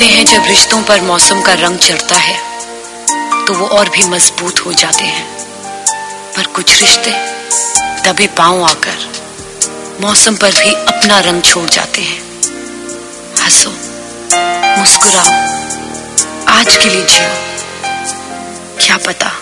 कहते हैं जब रिश्तों पर मौसम का रंग चढ़ता है तो वो और भी मजबूत हो जाते हैं, पर कुछ रिश्ते दबे पांव आकर मौसम पर भी अपना रंग छोड़ जाते हैं। हंसो, मुस्कुराओ, आज के लिए जियो, क्या पता